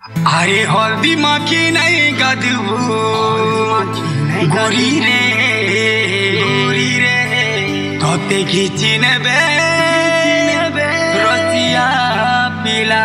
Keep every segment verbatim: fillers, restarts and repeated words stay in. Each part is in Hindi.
अरे हल्दी माखी नहीं गदबू गोरी रे गोरी रे तोते खींची नेबे रसिया पिला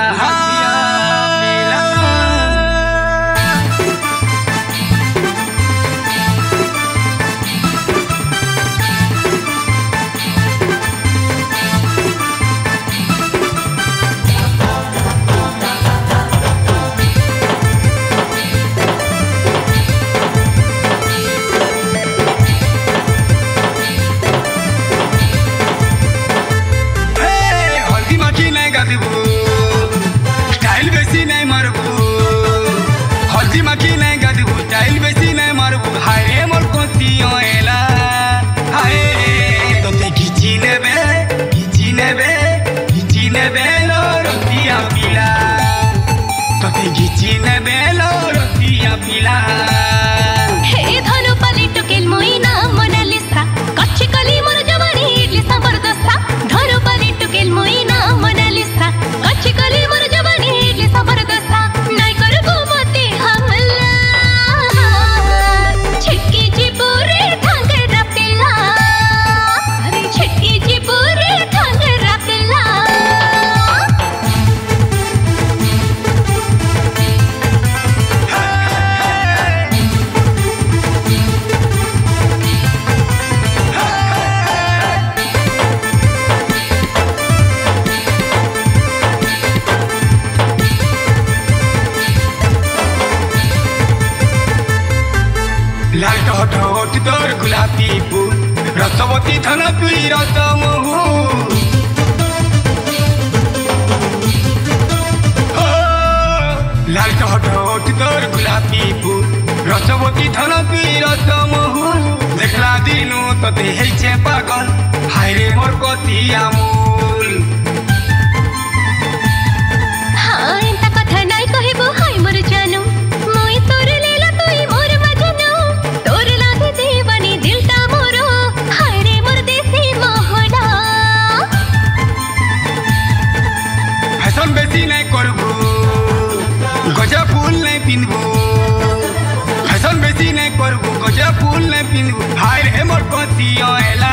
स्टाइल बेसी नहीं मारबू हल्दी माखी नहीं गदबू स्टाइल बेसी नहीं मारबू हाय रे मोर कोसियोला हाय तोते खींची नेबे खींची नेबे खींची नेबे लो रसिया पिला तोते खींची नेबे लो रसिया पिला हे धनु पाली टुकेल मोइना मोनालिसा कच्ची कली मोर जवानी इडली सांबर दोसा धनु पाली टुकेल मोइना मोनालिसा कच्ची कली मोर जवानी इडली सांबर दोसा नाही करबो मते हमला छिटकी जी पूरे थांगरा पिला अरे छिटकी जी पूरे थांगरा पिला लाल टोट होट तोर गुलाबी फूल रसवती धन तुई रस महू लाल टोट होट तोर गुलाबी फूल रसवती धन तुई रस महू देखला दिनु तते हेइछे पागल हाय रे मोर कोसिया मूल हाँ एंता कथा नाई कहिबो हाय मोर जानू मोई तोर लेला तुई मोर मजनू तोर लागे दीवानी दिलटा मोरो हाय रे मोर देसी मोहना फैशन बेसी नहीं करबू गजा फूल नहीं पिनबू फैशन बेसी नहीं करबू गजा फूल नहीं पिनबू हाय रे मोर कोसियोला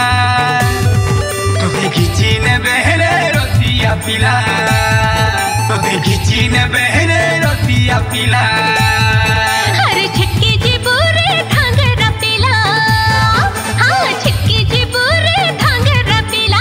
तोते खींची नेबे रे रसिया पिला तोते खींची नेबे रे रसिया पिला अरे छिटकी जी पूरे थांगरा पिला हाँ छिटकी जी पूरे थांगरा पिला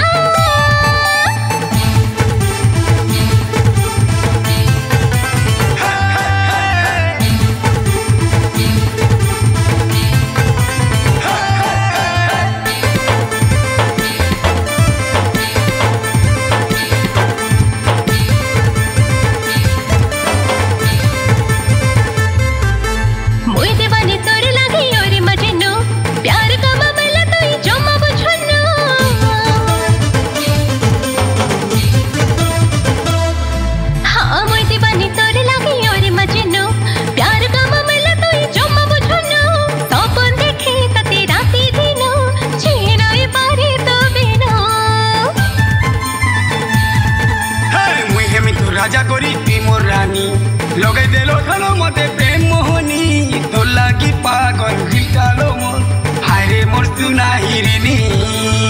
मोई दीवानी तोर लागी और मजनू प्यार का मामला तोई जमा बुझनु हाँ मोई दीवानी तोर लागी और मजनू प्यार का मामला तोई जमा बुझनु सपन देखे तते राती दिनो छीनाई पारे तो बिनो मुई हेमी तो राजा करी तुई मोर रानी लगे देलो धनो मते प्रेम मोहनी तो लागी पागल दिल कालो मोर हाय रे मोर सुना हिरिनी।